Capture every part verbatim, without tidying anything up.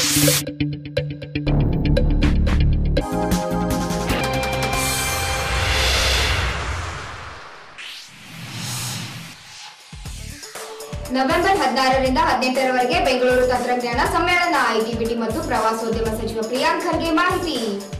November ಹದಿನಾರರಿಂದ ಹದಿನೆಂಟರವರೆಗೆ ಬೆಂಗಳೂರು ತಂತ್ರಜ್ಞಾನ ಸಮ್ಮೇಳನ. ಐಟಿ ಬಿಟಿ ಮತ್ತು ಪ್ರವಾಸೋದ್ಯಮ ಸಚಿವ ಪ್ರಿಯಾಂಕ್ ಖರ್ಗೆ ಮಾಹಿತಿ.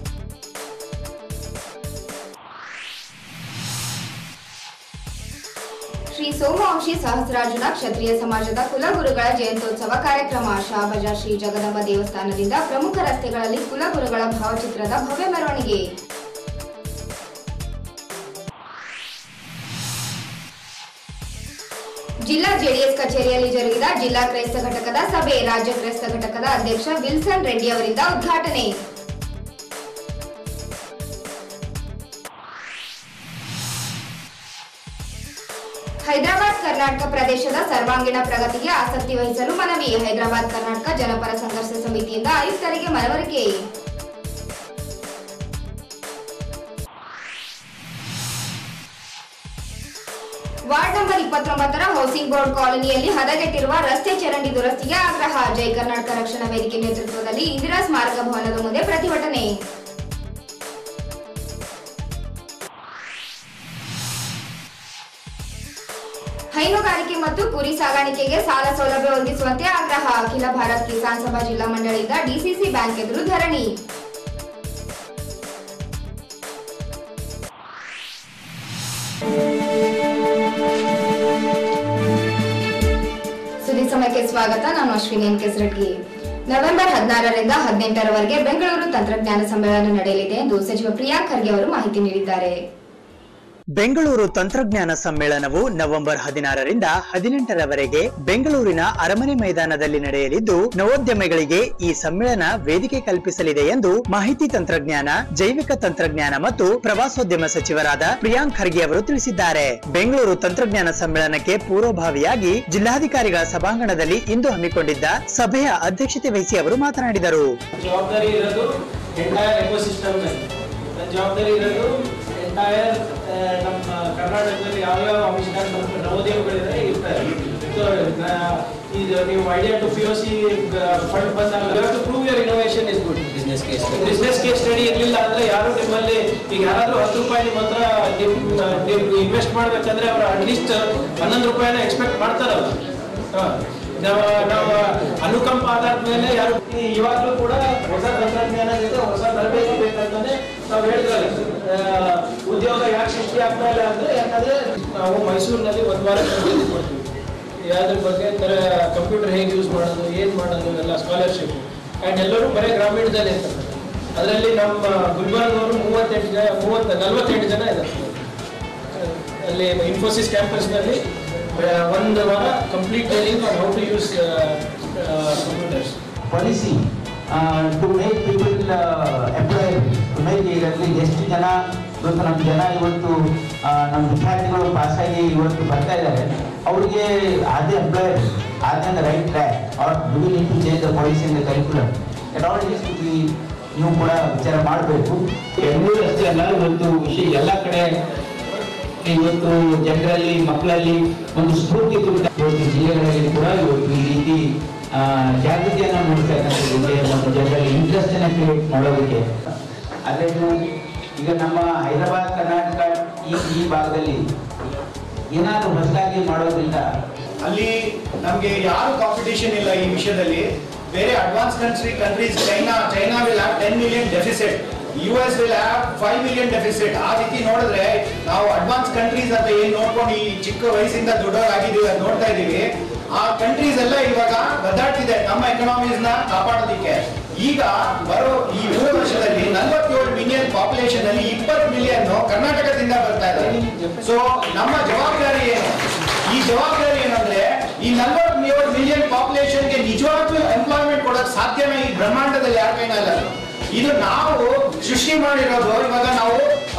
ಶ್ರೀ ಸೋಮವಂಶಿ ಸಹಸ್ರಾರ್ಜುನ ಕ್ಷತ್ರಿಯ ಸಮಾಜದ ಕುಲಗುರುಗಳ ಜಯಂತ್ಯೋತ್ಸವ ಕಾರ್ಯಕ್ರಮ. ಶಹಾಬಜಾರ್ ಶ್ರೀ ಜಗದಂಬ ದೇವಸ್ಥಾನದಿಂದ ಪ್ರಮುಖ ರಸ್ತೆಗಳಲ್ಲಿ ಕುಲಗುರುಗಳ ಭಾವಚಿತ್ರದ ಭವ್ಯ ಮೆರವಣಿಗೆ. ಜಿಲ್ಲಾ ಜೆಡಿಎಸ್ ಕಚೇರಿಯಲ್ಲಿ ಜರುಗಿದ ಜಿಲ್ಲಾ ಕ್ರೈಸ್ತ ಘಟಕದ ಸಭೆ. ರಾಜ್ಯ ಕ್ರೈಸ್ತ ಘಟಕದ ಅಧ್ಯಕ್ಷ ವಿಲ್ಸನ್ ರೆಡ್ಡಿ ಅವರಿಂದ ಉದ್ಘಾಟನೆ. ಹೈದರಾಬಾದ್ ಕರ್ನಾಟಕ ಪ್ರದೇಶದ ಸರ್ವಾಂಗೀಣ ಪ್ರಗತಿಗೆ ಆಸಕ್ತಿ ವಹಿಸಲು ಮನವಿ. ಹೈದರಾಬಾದ್ ಕರ್ನಾಟಕ ಜನಪರ ಸಂಘರ್ಷ ಸಮಿತಿಯಿಂದ ಆಯುಕ್ತರಿಗೆ ಮನವರಿಕೆ. ವಾರ್ಡ್ ನಂಬರ್ ಇಪ್ಪತ್ತೊಂಬತ್ತರ ಹೌಸಿಂಗ್ ಬೋರ್ಡ್ ಕಾಲೋನಿಯಲ್ಲಿ ಹದಗೆಟ್ಟಿರುವ ರಸ್ತೆ ಚರಂಡಿ ದುರಸ್ತಿಗೆ ಆಗ್ರಹ. ಜೈ ಕರ್ನಾಟಕ ರಕ್ಷಣಾ ವೇದಿಕೆ ನೇತೃತ್ವದಲ್ಲಿ ಇಂದಿರಾ ಸ್ಮಾರಕ ಭವನದ ಮುಂದೆ ಪ್ರತಿಭಟನೆ. ಹೈನುಗಾರಿಕೆ ಮತ್ತು ಕುರಿ ಸಾಗಾಣಿಕೆಗೆ ಸಾಲ ಸೌಲಭ್ಯ ಒದಗಿಸುವಂತೆ ಆಗ್ರಹ. ಅಖಿಲ ಭಾರತ್ ಕಿಸಾನ್ ಸಭಾ ಜಿಲ್ಲಾ ಮಂಡಳಿಯಿಂದ ಡಿಸಿಸಿ ಬ್ಯಾಂಕ್ ಎದುರು ಧರಣಿ. ಸುದ್ದಿ ಸಮಯಕ್ಕೆ ಸ್ವಾಗತ. ನಾನು ಅಶ್ವಿನಿ ಎನ್ ಕೆಸರಟ್ಗಿ. ನವೆಂಬರ್ ಹದಿನಾರರಿಂದ ಹದಿನೆಂಟರವರೆಗೆ ಬೆಂಗಳೂರು ತಂತ್ರಜ್ಞಾನ ಸಮ್ಮೇಳನ ನಡೆಯಲಿದೆ ಎಂದು ಸಚಿವ ಪ್ರಿಯಾಂಕ್ ಖರ್ಗೆ ಅವರು ಮಾಹಿತಿ ನೀಡಿದ್ದಾರೆ. ಬೆಂಗಳೂರು ತಂತ್ರಜ್ಞಾನ ಸಮ್ಮೇಳನವು ನವೆಂಬರ್ ಹದಿನಾರರಿಂದ ಹದಿನೆಂಟರವರೆಗೆ ಬೆಂಗಳೂರಿನ ಅರಮನೆ ಮೈದಾನದಲ್ಲಿ ನಡೆಯಲಿದ್ದು, ನವೋದ್ಯಮಿಗಳಿಗೆ ಈ ಸಮ್ಮೇಳನ ವೇದಿಕೆ ಕಲ್ಪಿಸಲಿದೆ ಎಂದು ಮಾಹಿತಿ ತಂತ್ರಜ್ಞಾನ, ಜೈವಿಕ ತಂತ್ರಜ್ಞಾನ ಮತ್ತು ಪ್ರವಾಸೋದ್ಯಮ ಸಚಿವರಾದ ಪ್ರಿಯಾಂಕ್ ಖರ್ಗೆ ಅವರು ತಿಳಿಸಿದ್ದಾರೆ. ಬೆಂಗಳೂರು ತಂತ್ರಜ್ಞಾನ ಸಮ್ಮೇಳನಕ್ಕೆ ಪೂರ್ವಭಾವಿಯಾಗಿ ಜಿಲ್ಲಾಧಿಕಾರಿಗಳ ಸಭಾಂಗಣದಲ್ಲಿ ಇಂದು ಹಮ್ಮಿಕೊಂಡಿದ್ದ ಸಭೆಯ ಅಧ್ಯಕ್ಷತೆ ವಹಿಸಿ ಅವರು ಮಾತನಾಡಿದರು. ಜವಾಬ್ದಾರಿ ಇರೋದು ಎಂಟೈರ್ ಎಕೋಸಿಸ್ಟಮ್ ಜವಾಬ್ದಾರಿ ಇರೋದು ಎಂಟೈರ್ ನಮ್ಮ ಕರ್ನಾಟಕದಲ್ಲಿ ಯಾವ್ಯಾವ ಅಂಶಗಳು ನಮ್ಮ ನವೋದ್ಯಮಗಳಿದೆ ಇರ್ತಾರೆ. ಇದು ನೀವು idea to P U C fund ಬಂದಾಗ to prove your innovation is good. Business case business case study ಇರಲಿಲ್ಲ ಅಂದ್ರೆ ಯಾರು ನಿಮ್ಮಲ್ಲಿ ಈಗ ಯಾರಾದ್ರೂ ಹತ್ತು ರೂಪಾಯಿ ನಿಮ್ಮ ಹತ್ರ ನೀವು ಇನ್ವೆಸ್ಟ್ ಮಾಡ್ಬೇಕಂದ್ರೆ ಅವರು ಅಟ್ಲೀಸ್ಟ್ ಹನ್ನೊಂದು ರೂಪಾಯಿನ ಎಕ್ಸ್ಪೆಕ್ಟ್ ಮಾಡ್ತಾರಲ್ಲ. ನಾವು ನಾವು ಅನುಕಂಪ ಆಧಾರದ ಮೇಲೆ ಯಾರು ಇವಾಗಲೂ ಕೂಡ ಹೊಸ ತಂತ್ರಜ್ಞಾನ ಜೊತೆ ಹೊಸ ತರಬೇತಿ ಬೇಕಂತಾನೆ ನಾವು ಹೇಳಿದ್ರಲ್ಲ. ಉದ್ಯೋಗ ಯಾಕೆ ಸೃಷ್ಟಿ ಆಗ್ತಾ ಇಲ್ಲ ಅಂದ್ರೆ ಯಾಕಂದ್ರೆ ನಾವು ಮೈಸೂರಿನಲ್ಲಿ ಒಂದು ವಾರ ತರಬೇತಿ ಕೊಡ್ತೀವಿ. ಯಾವ್ದ್ರ ಬಗ್ಗೆ ತರ ಕಂಪ್ಯೂಟರ್ ಹೇಗೆ ಯೂಸ್ ಮಾಡೋದು, ಏನ್ ಮಾಡೋದು ಎಲ್ಲ ಸ್ಕಾಲರ್ಶಿಪ್. ಅಂಡ್ ಎಲ್ಲರೂ ಬರೀ ಗ್ರಾಮೀಣದಲ್ಲಿ ಇರ್ತಾರೆ. ಅದರಲ್ಲಿ ನಮ್ಮ ಗುಲ್ಬರ್ಗವರು ಮೂವತ್ತೆಂಟು ಜನ ಮೂವತ್ತ ನಲ್ವತ್ತೆಂಟು ಜನ ಇದ್ದಾರೆ. ಅಲ್ಲಿ ಇನ್ಫೋಸಿಸ್ ಕ್ಯಾಂಪಸ್ನಲ್ಲಿ ಒಂದು ವಾರ complete training on how to use computers. Policy to make people employ to make ಇದರಲ್ಲಿ ಎಷ್ಟು ಜನ ಇವತ್ತು ನಮ್ಮ ಜನ ಇವತ್ತು ನಮ್ಮ ವಿದ್ಯಾರ್ಥಿಗಳು ಪಾಸಾಗಿ ಇವತ್ತು ಬರ್ತಾ ಇದ್ದಾರೆ, ಅವರಿಗೆ ಅದೇ ಎಂಪ್ಲಾಯ್ ಆದ right track or do we need to change the policy in the curriculum. That all is ನೀವು ಕೂಡ ವಿಚಾರ ಮಾಡಬೇಕು. ಬೆಂಗಳೂರು ಅಷ್ಟೇ ಅಲ್ಲ, ಇವತ್ತು ವಿಷಯ ಎಲ್ಲ ಕಡೆ ಇವತ್ತು ಜನರಲ್ಲಿ ಮಕ್ಕಳಲ್ಲಿ ಒಂದು ಸ್ಫೂರ್ತಿ ತುಂಬ. ಇವತ್ತು ಜಿಲ್ಲೆಗಳಲ್ಲಿ ಕೂಡ ಇವತ್ತು ಈ ರೀತಿ ಜಾಗೃತಿಯನ್ನು ಮೂಡಿಸ್ತಾ ಇರ್ತಕ್ಕಂಥದ್ದಕ್ಕೆ ಒಂದು ಜನರಲ್ಲಿ ಇಂಟ್ರೆಸ್ಟ್ ಅನ್ನು ಕ್ರಿಯೇಟ್ ಮಾಡೋದಕ್ಕೆ. ಅದನ್ನು ಈಗ ನಮ್ಮ ಹೈದರಾಬಾದ್ ಕರ್ನಾಟಕ ಈ ಈ ಭಾಗದಲ್ಲಿ ಏನಾದರೂ ಹೊಸದಾಗಿ ಮಾಡೋದ್ರಿಂದ ಅಲ್ಲಿ ನಮಗೆ ಯಾರು ಕಾಂಪಿಟೇಷನ್ ಇಲ್ಲ ಈ ವಿಷಯದಲ್ಲಿ. ಬೇರೆ advance country countries China China will have ten million deficit, U S will have five million deficit. ಆ ರೀತಿ ನೋಡಿದ್ರೆ ನಾವು ಅಡ್ವಾನ್ಸ್ ಕಂಟ್ರೀಸ್ ಅಂತ ಏನ್ ನೋಡ್ಕೊಂಡು ಈ ಚಿಕ್ಕ ವಯಸ್ಸಿಂದ ದೊಡ್ಡವರಾಗಿದ್ದೀವಿ ಅದು ನೋಡ್ತಾ ಇದ್ದೀವಿ. ಆ ಕಂಟ್ರೀಸ್ ಎಲ್ಲ ಇವಾಗ ಬದಲಾಗ್ತಿದೆ ನಮ್ಮ ಎಕನಾಮೀಸ್ ನ ಕಾಪಾಡೋದಿಕ್ಕೆ. ಈಗ ಬರೋ ಈ ಮೂರು ವರ್ಷದಲ್ಲಿ ನಲವತ್ತೇಳು ಮಿಲಿಯನ್ ಪಾಪ್ಯುಲೇಷನ್ ಅಲ್ಲಿ ಇಪ್ಪತ್ತು ಮಿಲಿಯನ್ ಕರ್ನಾಟಕದಿಂದ ಬರ್ತಾ ಇದ್ದಾರೆ. ಸೊ ನಮ್ಮ ಜವಾಬ್ದಾರಿ ಏನು? ಈ ಜವಾಬ್ದಾರಿ ಏನಂದ್ರೆ ಈ ನಲವತ್ತೇಳು ಮಿಲಿಯನ್ ಪಾಪ್ಯುಲೇಷನ್ಗೆ ನಿಜವಾಗ್ಲೂ ಎಂಪ್ಲಾಯ್ಮೆಂಟ್ ಕೊಡೋಕೆ ಸಾಧ್ಯನೇ ಈ ಬ್ರಹ್ಮಾಂಡದಲ್ಲಿ ಯಾರ ಕೈನಲ್ಲ. ಇದು ನಾವು ಸೃಷ್ಟಿ ಮಾಡಿರೋದು. ಇವಾಗ ನಾವು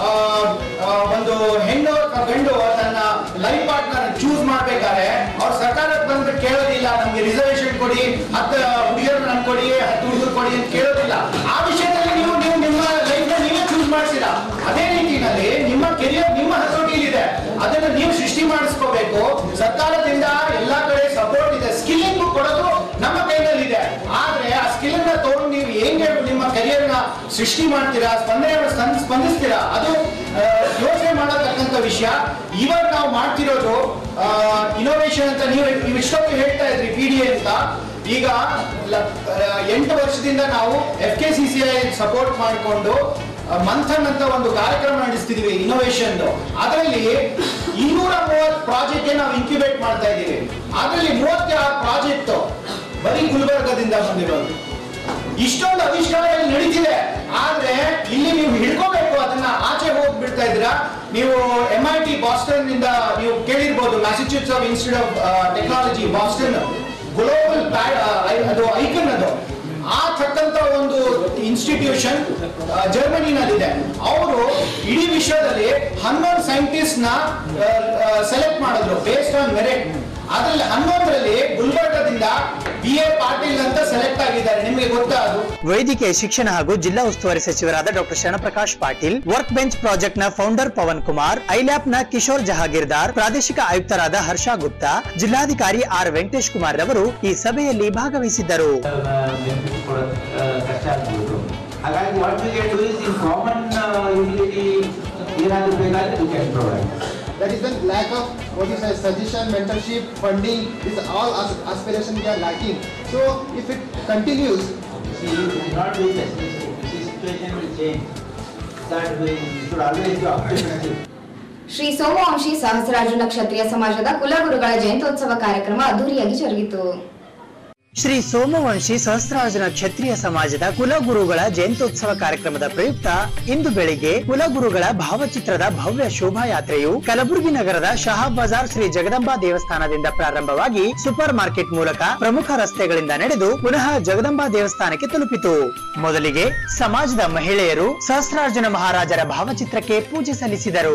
ಒಂದು ಹೆಣ್ಣು ಗಂಡು ತನ್ನ ಲೈಫ್ ಪಾರ್ಟ್ನರ್ ಚೂಸ್ ಮಾಡ್ಬೇಕಾದ್ರೆ ಅವ್ರ ಸರ್ಕಾರಕ್ಕೆ ಬಂದು ಕೇಳೋದಿಲ್ಲ ನಮ್ಗೆ ರಿಸರ್ವೇಶನ್ ಕೊಡಿ, ಹತ್ತು ಹುಡುಗಿಯರು ನನ್ ಕೊಡಿ, ಹತ್ತು ಹುಡುಗರು ಕೊಡಿ ಅಂತ ಕೇಳೋದಿಲ್ಲ. ಆ ವಿಷಯದಲ್ಲಿ ನೀವು ನೀವು ನಿಮ್ಮ ಲೈಫ್ ನ ನೀವೇ ಚೂಸ್ ಮಾಡ್ತೀರಾ. ಅದೇ ರೀತಿಯಲ್ಲಿ ನಿಮ್ಮ ಕೆರಿಯರ್ ನಿಮ್ಮ ಹತೋಟಿಯಲ್ಲಿದೆ, ಅದನ್ನು ನೀವು ಸೃಷ್ಟಿ ಮಾಡಿಸ್ಕೋಬೇಕು. ಸರ್ಕಾರದಿಂದ ಎಲ್ಲಾ ಕಡೆ ಸಪೋರ್ಟ್ ಇದೆ, ಸ್ಕಿಲ್ಲಿಂಗ್ ಕೊಡೋದು ನಮ್ಮ ಕೈನಲ್ಲಿದೆ. ಆದ್ರೆ ಆ ಸ್ಕಿಲ್ ಅನ್ನ ಸೃಷ್ಟಿ ಮಾಡ್ತೀರಾ, ಸ್ಪಂದನೆ ಸ್ಪಂದಿಸ್ತೀರಾ, ಅದು ಯೋಚನೆ ಮಾಡತಕ್ಕಂಥ ವಿಷಯ. ಇವಾಗ ನಾವು ಮಾಡ್ತಿರೋದು ಇನೋವೇಷನ್ ಅಂತ ನೀವು ಇಷ್ಟೊತ್ತು ಹೇಳ್ತಾ ಇದ್ರಿ ಪಿ ಡಿ ಎ ಅಂತ. ಈಗ ಎಂಟು ವರ್ಷದಿಂದ ನಾವು F K C C I support ಮಾಡಿಕೊಂಡು ಮಂಥನ್ ಅಂತ ಒಂದು ಕಾರ್ಯಕ್ರಮ ನಡೆಸ್ತಿದೀವಿ ಇನೋವೇಷನ್. ಅದರಲ್ಲಿ ಇನ್ನೂರ ಮೂವತ್ತು ಪ್ರಾಜೆಕ್ಟ್ ನಾವು ಇನ್ಕ್ಯುಬೇಟ್ ಮಾಡ್ತಾ ಇದ್ದೀವಿ. ಅದರಲ್ಲಿ ಮೂವತ್ತಾರು ಪ್ರಾಜೆಕ್ಟ್ ಬರೀ ಗುಲ್ಬರ್ಗದಿಂದ ಬಂದಿರೋದು. ಇಷ್ಟೊಂದು ಆವಿಷ್ಕಾರಗಳು ನಡೀತಿದೆ, ಆದ್ರೆ ಇಲ್ಲಿ ನೀವು ಹಿಡ್ಕೋಬೇಕು, ಅದನ್ನ ಆಚೆ ಹೋಗ್ಬಿಡ್ತಾ ಇದ್ದೀರಾ. ನೀವು ಎಂ ಐ ಟಿ ಬಾಸ್ಟನ್ ನಿಂದ ನೀವು ಕೇಳಿರ್ಬೋದು, Massachusetts of Institute of Technology Boston global ಅದು ಐಕನ್, ಅದು ಆ ತಕ್ಕಂತ ಒಂದು ಇನ್ಸ್ಟಿಟ್ಯೂಷನ್ ಜರ್ಮನಿನಲ್ಲಿದೆ. ಅವರು ಇಡೀ ವಿಶ್ವದಲ್ಲಿ ಹನ್ನೊಂದು ಸೈಂಟಿಸ್ಟ್ ನ ಸೆಲೆಕ್ಟ್ ಮಾಡಿದ್ರು ಬೇಸ್ಡ್ ಆನ್ ಮೆರಿಟ್. ಅದರಲ್ಲಿ ಹನ್ನೊಂದರಲ್ಲಿ ಗುಲ್ಬರ್ಗದಿಂದ ಬಿ ಎ ಪಾಟೀಲ್ ಅಂತ ಸೆಲೆಕ್ಟ್ ಆಗಿದ್ದಾರೆ. ನಿಮಗೆ ಗೊತ್ತಾ? ಅದು ವೈದ್ಯಕೀಯ ಶಿಕ್ಷಣ ಹಾಗೂ ಜಿಲ್ಲಾ ಉಸ್ತುವಾರಿ ಸಚಿವರಾದ doctor Sharanprakash Patil, work bench project ನ ಫೌಂಡರ್ ಪವನ್ ಕುಮಾರ್, ಐಲ್ಯಾಪ್ ನ ಕಿಶೋರ್ ಜಹಾಗೀರ್ದಾರ್, ಪ್ರಾದೇಶಿಕ ಆಯುಕ್ತರಾದ ಹರ್ಷ ಗುಪ್ತಾ, ಜಿಲ್ಲಾಧಿಕಾರಿ ಆರ್ ವೆಂಕಟೇಶ್ ಕುಮಾರ್ ರವರು ಈ ಸಭೆಯಲ್ಲಿ ಭಾಗವಹಿಸಿದ್ದರು. ಹಾಗಾಗಿ what we can do is in common utility ಏನಾದರೂ ಬೇಕಾದ್ರೆ we can provide. That is the lack of what is a suggestion, mentorship, funding. Is all as aspiration we are lacking. So if it continues, see, you cannot do this. The situation will change. That way you should always be optimistic. Shri Somavamshi Sahasrarjuna Kshatriya ಸಮಾಜದ ಕುಲಗುರುಗಳ ಜಯಂತ್ಯೋತ್ಸವ ಕಾರ್ಯಕ್ರಮ ಅದ್ದೂರಿಯಾಗಿ ಜರುಗಿತು. ಶ್ರೀ ಸೋಮವಂಶಿ ಸಹಸ್ರಾರ್ಜುನ ಕ್ಷತ್ರಿಯ ಸಮಾಜದ ಕುಲಗುರುಗಳ ಜಯಂತ್ಯೋತ್ಸವ ಕಾರ್ಯಕ್ರಮದ ಪ್ರಯುಕ್ತ ಇಂದು ಬೆಳಿಗ್ಗೆ ಕುಲಗುರುಗಳ ಭಾವಚಿತ್ರದ ಭವ್ಯ ಶೋಭಾಯಾತ್ರೆಯು ಕಲಬುರಗಿ ನಗರದ ಶಹಾಬ್ ಬಜಾರ್ ಶ್ರೀ ಜಗದಂಬಾ ದೇವಸ್ಥಾನದಿಂದ ಪ್ರಾರಂಭವಾಗಿ ಸೂಪರ್ ಮಾರ್ಕೆಟ್ ಮೂಲಕ ಪ್ರಮುಖ ರಸ್ತೆಗಳಿಂದ ನಡೆದು ಪುನಃ ಜಗದಂಬಾ ದೇವಸ್ಥಾನಕ್ಕೆ ತಲುಪಿತು. ಮೊದಲಿಗೆ ಸಮಾಜದ ಮಹಿಳೆಯರು ಸಹಸ್ರಾರ್ಜುನ ಮಹಾರಾಜರ ಭಾವಚಿತ್ರಕ್ಕೆ ಪೂಜೆ ಸಲ್ಲಿಸಿದರು.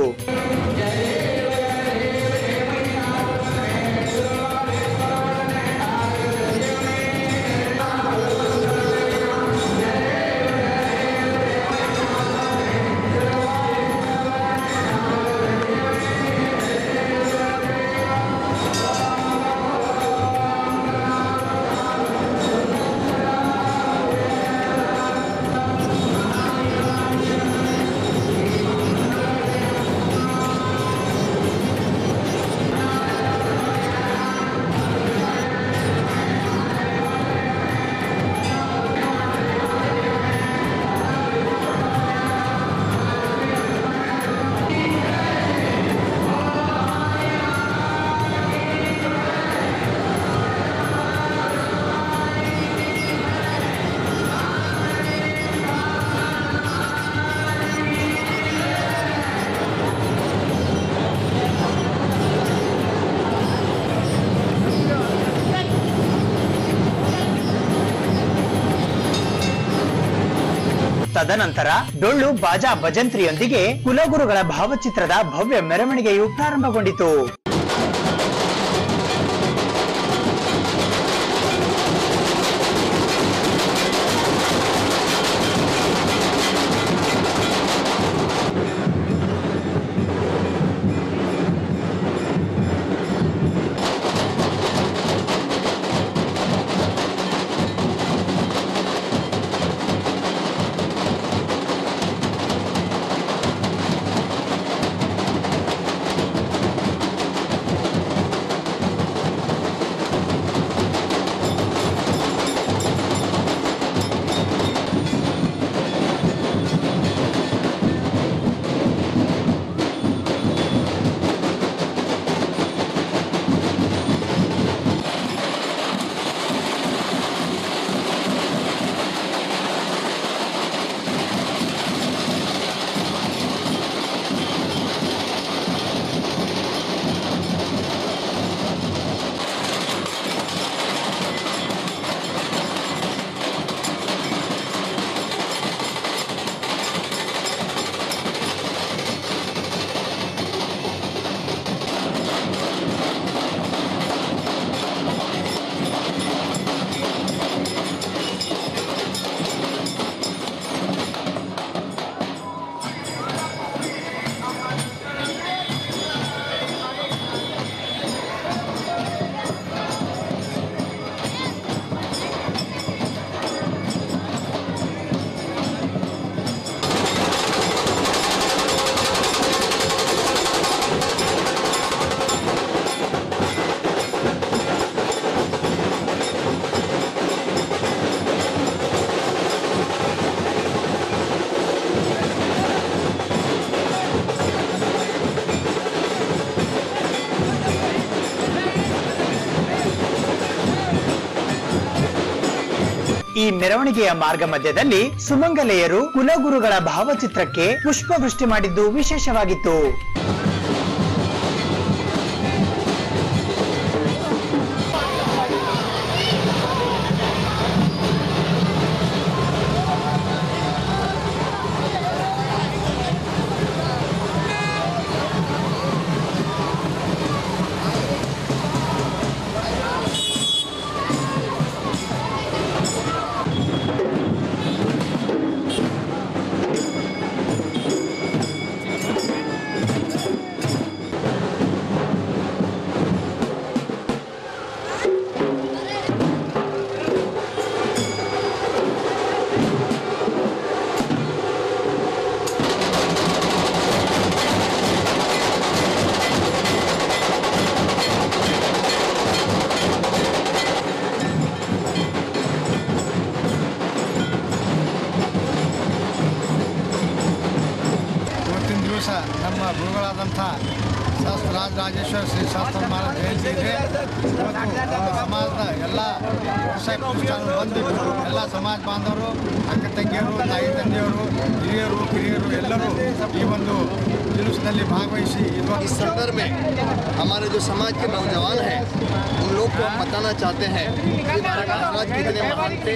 ತದನಂತರ ಡೊಳ್ಳು ಬಾಜಾ ಭಜಂತ್ರಿಯೊಂದಿಗೆ ಕುಲಗುರುಗಳ ಭಾವಚಿತ್ರದ ಭವ್ಯ ಮೆರವಣಿಗೆಯು ಪ್ರಾರಂಭಗೊಂಡಿತು. ಈ ಮೆರವಣಿಗೆಯ ಮಾರ್ಗ ಮಧ್ಯದಲ್ಲಿ ಸುಮಂಗಲೆಯರು ಕುಲಗುರುಗಳ ಭಾವಚಿತ್ರಕ್ಕೆ ಪುಷ್ಪವೃಷ್ಟಿ ಮಾಡಿದ್ದು ವಿಶೇಷವಾಗಿತ್ತು. ನಮ್ಮ ಗುರುಗಳಾದಂಥ ಶಾಸ್ತ್ರರಾಜ ರಾಜೇಶ್ವರ ಶ್ರೀ ಶಾಸ್ತ್ರ ಮಹಾರಾಜ ಜಯಂತಿ ಇದೆ. ಇವತ್ತು ಸಮಾಜದ ಎಲ್ಲ ಪ್ರತಿಷ್ಠಾನ ಬಂದು ಎಲ್ಲ ಸಮಾಜ ಬಾಂಧವರು, ಅಕ್ಕ ತಂಗಿಯರು, ತಾಯಿ ತಂದೆಯವರು, ಹಿರಿಯರು ಕಿರಿಯರು ಎಲ್ಲರೂ ಈ ಒಂದು जुलूसನಲ್ಲಿ ಭಾಗವಹಿಸಿ इस संदर्भ में हमारे जो समाज के नौजवान हैं उन लोग को हम बताना चाहते हैं कि महाराज कितने महान थे,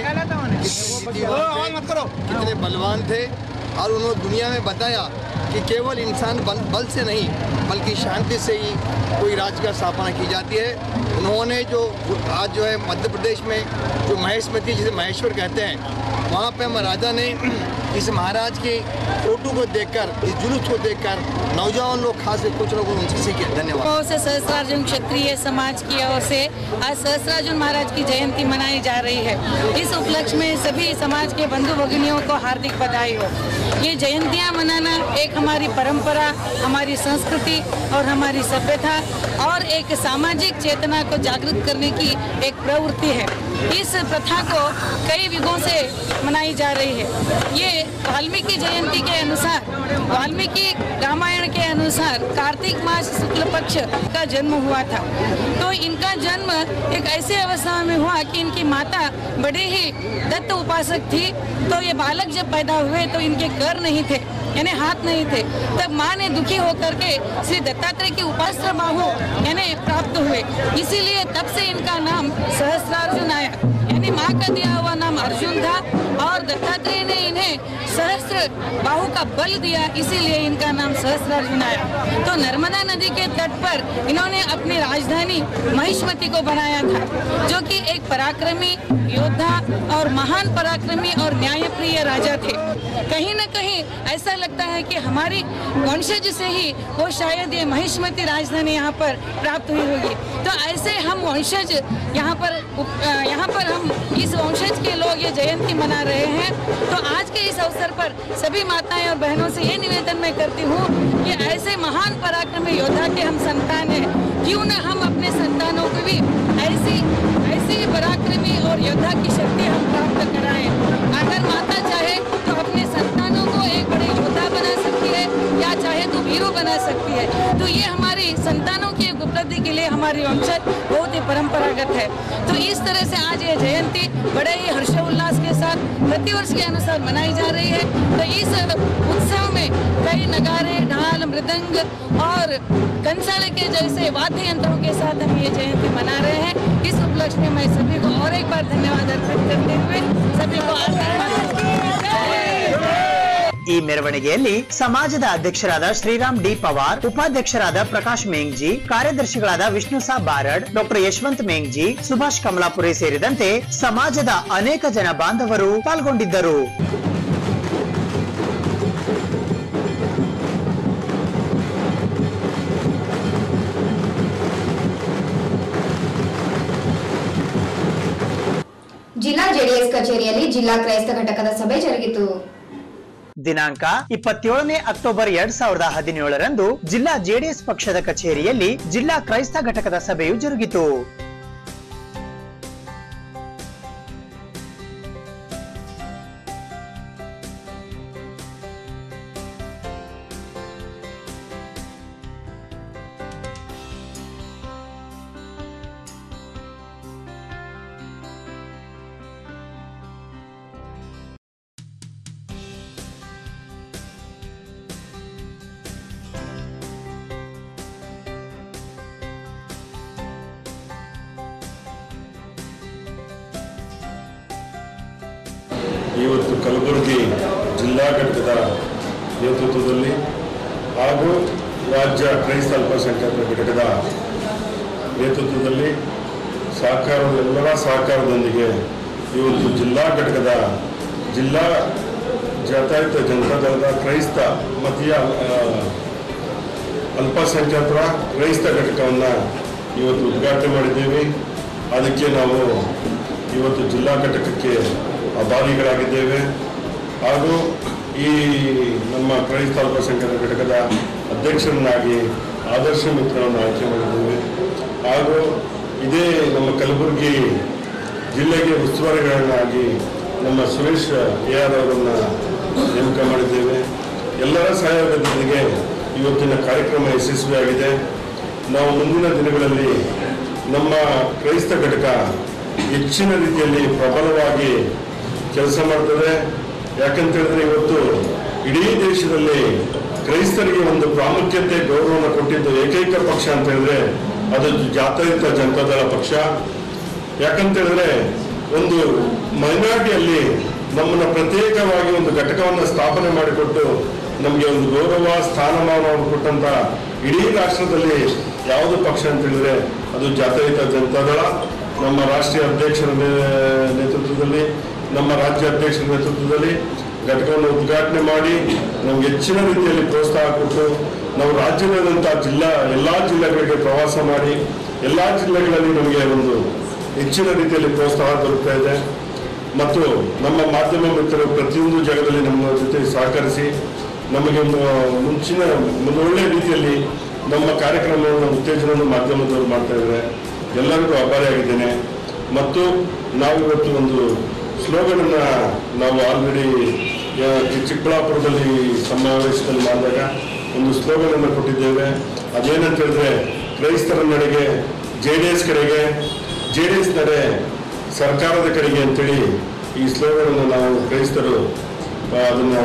कितने बलवान थे और उन्होंने दुनिया में बताया कि केवल इंसान बल, बल से नहीं बल्कि शांति से ही कोई राज्य का स्थापना की जाती है। उन्होंने जो आज जो है मध्य प्रदेश में जो महेशमती जिसे महेश्वर कहते हैं, वहाँ पे हम राजा ने इस महाराज के फोटो को देखकर, इस जुलूस को देखकर नौजवान लोग खास कुछ लोगों उनसे सीखे। धन्यवाद। से सहस्त्रार्जुन क्षत्रिय समाज की ओर से आज सहस्त्रार्जुन महाराज की जयंती मनाई जा रही है। इस उपलक्ष्य में सभी समाज के बंधु भगिनियों को हार्दिक बधाई हो। ये जयंतियाँ मनाना एक हमारी परंपरा, हमारी संस्कृति और हमारी सभ्यता और एक सामाजिक चेतना को जागृत करने की एक प्रवृत्ति है। इस प्रथा को कई युगों से मनाई जा रही है। ये वाल्मीकि जयंती के अनुसार, वाल्मीकि रामायण के अनुसार कार्तिक मास शुक्ल पक्ष का जन्म हुआ था। तो इनका जन्म एक ऐसे अवस्था में हुआ कि इनकी माता बड़े ही दत्त उपासक थी। तो ये बालक जब पैदा हुए तो इनके कर नहीं थे, यानी हाथ नहीं थे। तब माँ ने दुखी होकर के श्री दत्तात्रेय की उपास्त्र बाहु यानी प्राप्त हुए। इसीलिए तब से इनका नाम सहस्त्रार्जुन आया, यानी माँ का दिया हुआ नाम अर्जुन था और दत्तात्रेय ने इन्हें सहस्त्र बाहु का बल दिया, इसीलिए इनका नाम सहस्त्रार्जुन आया। तो नर्मदा नदी के तट पर इन्होंने अपनी राजधानी महिष्मती को बनाया था, जो कि एक पराक्रमी योद्धा और महान पराक्रमी और न्यायप्रिय राजा थे। कहीं न कहीं ऐसा लगता है कि हमारी वंशज से ही वो शायद ये महिष्मती राजधानी यहाँ पर प्राप्त हुई होगी। तो ऐसे हम वंशज यहाँ पर यहाँ पर हम इस वंशज के लोग ये जयंती मना रहे हैं। तो आज के इस अवसर पर सभी माताएं और बहनों से ये निवेदन मैं करती हूँ कि ऐसे महान पराक्रमी योद्धा के हम संतान हैं, क्यों न हम अपने संतानों को भी ऐसी ऐसी पराक्रमी और योद्धा की शक्ति हम प्राप्त कराएं। अगर माता चाहे तो अपने संतानों को एक बड़े योद्धा बना सकती है या चाहे तो वीरो बना सकती है। तो ये हमारी संतानों की उपलब्धि के लिए हमारी वंशज बहुत ही परंपरागत है। तो इस तरह से आज ये जयंती बड़े ही हर्षोल्लास के साथ प्रतिवर्ष के अनुसार मनाई जा रही है। तो इस उत्सव में कई नगारे, ढाल, मृदंग और कंसाले के जैसे वाद्य यंत्रों के साथ हम ये जयंती मना रहे हैं। इस उपलक्ष्य में मैं सभी को और एक बार धन्यवाद अर्पित करते हुए सभी को ಈ ಮೆರವಣಿಗೆಯಲ್ಲಿ ಸಮಾಜದ ಅಧ್ಯಕ್ಷರಾದ ಶ್ರೀರಾಮ್ ಡಿ ಪವಾರ್, ಉಪಾಧ್ಯಕ್ಷರಾದ ಪ್ರಕಾಶ್ ಮೇಂಗ್ಜಿ, ಕಾರ್ಯದರ್ಶಿಗಳಾದ ವಿಷ್ಣು ಸಾ ಬಾರಡ್, ಡಾಕ್ಟರ್ ಯಶವಂತ್ ಮೇಂಗ್ಜಿ, ಸುಭಾಷ್ ಕಮಲಾಪುರಿ ಸೇರಿದಂತೆ ಸಮಾಜದ ಅನೇಕ ಜನ ಬಾಂಧವರು ಪಾಲ್ಗೊಂಡಿದ್ದರು. ಜಿಲ್ಲಾ ಜೆಡಿಎಸ್ ಕಚೇರಿಯಲ್ಲಿ ಜಿಲ್ಲಾ ಕ್ರೈಸ್ತ ಘಟಕದ ಸಭೆ ಜರುಗಿತು. ದಿನಾಂಕ ಇಪ್ಪತ್ತೇಳನೇ ಅಕ್ಟೋಬರ್ ಎರಡ್ ಸಾವಿರದ ಹದಿನೇಳರಂದು ಜಿಲ್ಲಾ ಜೆಡಿಎಸ್ ಪಕ್ಷದ ಕಚೇರಿಯಲ್ಲಿ ಜಿಲ್ಲಾ ಕ್ರೈಸ್ತ ಘಟಕದ ಸಭೆಯು ಜರುಗಿತು. ಕಲಬುರಗಿ ಜಿಲ್ಲಾ ಘಟಕದ ನೇತೃತ್ವದಲ್ಲಿ ಹಾಗೂ ರಾಜ್ಯ ಕ್ರೈಸ್ತ ಅಲ್ಪಸಂಖ್ಯಾತರ ಘಟಕದ ನೇತೃತ್ವದಲ್ಲಿ ಸಹಕಾರ ಎಲ್ಲರ ಸಹಕಾರದೊಂದಿಗೆ ಇವತ್ತು ಜಿಲ್ಲಾ ಘಟಕದ ಜಿಲ್ಲಾ ಜಾತ್ಯತೀತ ಜನತಾದಳದ ಕ್ರೈಸ್ತ ಮತೀಯ ಅಲ್ಪಸಂಖ್ಯಾತರ ಕ್ರೈಸ್ತ ಘಟಕವನ್ನು ಇವತ್ತು ಉದ್ಘಾಟನೆ ಮಾಡಿದ್ದೇವೆ. ಅದಕ್ಕೆ ನಾವು ಇವತ್ತು ಜಿಲ್ಲಾ ಘಟಕಕ್ಕೆ ಆಭಾರಿಗಳಾಗಿದ್ದೇವೆ. ಹಾಗೂ ಈ ನಮ್ಮ ಕ್ರೈಸ್ತ ಅಲ್ಪಸಂಖ್ಯಾತರ ಘಟಕದ ಅಧ್ಯಕ್ಷರನ್ನಾಗಿ ಆದರ್ಶ ಮಿತ್ರರನ್ನು ಆಯ್ಕೆ ಮಾಡಿದ್ದೇವೆ. ಹಾಗೂ ಇದೇ ನಮ್ಮ ಕಲಬುರಗಿ ಜಿಲ್ಲೆಗೆ ಉಸ್ತುವಾರಿಗಳನ್ನಾಗಿ ನಮ್ಮ ಸುರೇಶ್ ಎ ಆರ್ ಅವರನ್ನು ನೇಮಕ ಮಾಡಿದ್ದೇವೆ. ಎಲ್ಲರ ಸಹಯೋಗದೊಂದಿಗೆ ಇವತ್ತಿನ ಕಾರ್ಯಕ್ರಮ ಯಶಸ್ವಿಯಾಗಿದೆ. ನಾವು ಮುಂದಿನ ದಿನಗಳಲ್ಲಿ ನಮ್ಮ ಕ್ರೈಸ್ತ ಘಟಕ ಹೆಚ್ಚಿನ ರೀತಿಯಲ್ಲಿ ಪ್ರಬಲವಾಗಿ ಕೆಲಸ ಮಾಡ್ತದೆ. ಯಾಕಂತೇಳಿದ್ರೆ ಇವತ್ತು ಇಡೀ ದೇಶದಲ್ಲಿ ಕ್ರೈಸ್ತರಿಗೆ ಒಂದು ಪ್ರಾಮುಖ್ಯತೆ ಗೌರವವನ್ನು ಕೊಟ್ಟಿದ್ದು ಏಕೈಕ ಪಕ್ಷ ಅಂತ ಹೇಳಿದ್ರೆ ಅದು ಜಾತ್ಯತೀತ ಜನತಾದಳ ಪಕ್ಷ. ಯಾಕಂತೇಳಿದ್ರೆ ಒಂದು ಮೈನಾರಿಟಿಯಲ್ಲಿ ನಮ್ಮನ್ನು ಪ್ರತ್ಯೇಕವಾಗಿ ಒಂದು ಘಟಕವನ್ನು ಸ್ಥಾಪನೆ ಮಾಡಿಕೊಟ್ಟು ನಮಗೆ ಒಂದು ಗೌರವ ಸ್ಥಾನಮಾನವನ್ನು ಕೊಟ್ಟಂತ ಇಡೀ ರಾಷ್ಟ್ರದಲ್ಲಿ ಯಾವುದು ಪಕ್ಷ ಅಂತ ಹೇಳಿದ್ರೆ ಅದು ಜಾತ್ಯತೀತ ಜನತಾದಳ. ನಮ್ಮ ರಾಷ್ಟ್ರೀಯ ಅಧ್ಯಕ್ಷರ ನೇತೃತ್ವದಲ್ಲಿ ನಮ್ಮ ರಾಜ್ಯ ಅಧ್ಯಕ್ಷರ ನೇತೃತ್ವದಲ್ಲಿ ಘಟಕವನ್ನು ಉದ್ಘಾಟನೆ ಮಾಡಿ ನಮ್ಗೆ ಹೆಚ್ಚಿನ ರೀತಿಯಲ್ಲಿ ಪ್ರೋತ್ಸಾಹ ಕೊಟ್ಟು ನಾವು ರಾಜ್ಯದಾದ್ಯಂತ ಜಿಲ್ಲಾ ಎಲ್ಲ ಜಿಲ್ಲೆಗಳಿಗೆ ಪ್ರವಾಸ ಮಾಡಿ ಎಲ್ಲ ಜಿಲ್ಲೆಗಳಲ್ಲಿ ನಮಗೆ ಒಂದು ಹೆಚ್ಚಿನ ರೀತಿಯಲ್ಲಿ ಪ್ರೋತ್ಸಾಹ ದೊರಕ್ತಾ ಇದೆ. ಮತ್ತು ನಮ್ಮ ಮಾಧ್ಯಮ ಮಿತ್ರರು ಪ್ರತಿಯೊಂದು ಜಾಗದಲ್ಲಿ ನಮ್ಮ ಜೊತೆ ಸಹಕರಿಸಿ ನಮಗೆ ಮುಂಚಿನ ಒಂದು ಒಳ್ಳೆಯ ರೀತಿಯಲ್ಲಿ ನಮ್ಮ ಕಾರ್ಯಕ್ರಮವನ್ನು ಉತ್ತೇಜನವನ್ನು ಮಾಧ್ಯಮದವರು ಮಾಡ್ತಾ ಇದ್ದಾರೆ. ಎಲ್ಲರಿಗೂ ಆಭಾರಿಯಾಗಿದ್ದೇನೆ. ಮತ್ತು ನಾವು ಇವತ್ತು ಒಂದು ಸ್ಲೋಗನನ್ನು ನಾವು ಆಲ್ರೆಡಿ ಚಿಕ್ಕಬಳ್ಳಾಪುರದಲ್ಲಿ ಸಮಾವೇಶದಲ್ಲಿ ಮಾಡಿದಾಗ ಒಂದು ಸ್ಲೋಗನನ್ನು ಕೊಟ್ಟಿದ್ದೇವೆ. ಅದೇನಂತ ಹೇಳಿದ್ರೆ ಕ್ರೈಸ್ತರ ನಡೆಗೆ ಜೆ ಡಿ ಎಸ್ ಕಡೆಗೆ, ಜೆ ಡಿ ಎಸ್ ನಡೆ ಸರ್ಕಾರದ ಕಡೆಗೆ ಅಂತೇಳಿ ಈ ಸ್ಲೋಗನನ್ನು ನಾವು ಕ್ರೈಸ್ತರು ಅದನ್ನು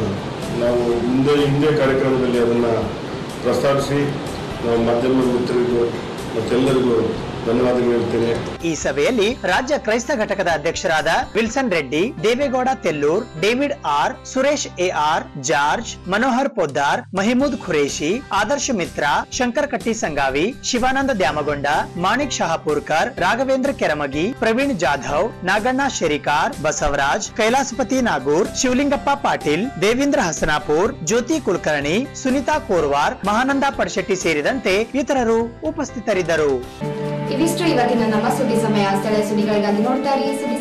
ನಾವು ಹಿಂದೆ ಹಿಂದೆ ಕಾರ್ಯಕ್ರಮದಲ್ಲಿ ಅದನ್ನು ಪ್ರಸ್ತಾಪಿಸಿ ನಾವು ಮಾಧ್ಯಮ ಮಿತ್ರರಿಗೂ ಮತ್ತೆಲ್ಲರಿಗೂ ಧನ್ಯವಾದಗಳು ಹೇಳ್ತೇನೆ. ಈ ಸಭೆಯಲ್ಲಿ ರಾಜ್ಯ ಕ್ರೈಸ್ತ ಘಟಕದ ಅಧ್ಯಕ್ಷರಾದ Wilson Reddy, Devegowda Tellur, David R, Suresh A R, George, Manohar Poddar, Mahimood Qureshi, Adarsh Mitra, Shankar Katti Sangavi, Shivananda ದ್ಯಾಮಗೊಂಡ, Manik ಶಹಾಪುರ್ಕರ್, Raghavendra ಕೆರಮಗಿ, Praveen Jadhav, Naganna ಶೆರಿಕಾರ್, Basavaraj, ಕೈಲಾಸಪತಿ Nagur, Shivalingappa Patil, Devendra ಹಸನಾಪುರ್, ಜ್ಯೋತಿ ಕುಲಕರ್ಣಿ, ಸುನಿತಾ ಕೋರ್ವಾರ್, ಮಹಾನಂದ ಪಡ್ಶೆಟ್ಟಿ ಸೇರಿದಂತೆ ಇತರರು ಉಪಸ್ಥಿತರಿದ್ದರು. ಇವಿಷ್ಟು ಇವತ್ತಿನ ನಮ್ಮ ಸುದ್ದಿ ಸಮಯ. ಸ್ಥಳೀಯ ಸುದ್ದಿಗಳಿಗಾಗಿ ನೋಡ್ತಾ ಇರಿ ಸುದ್ದಿ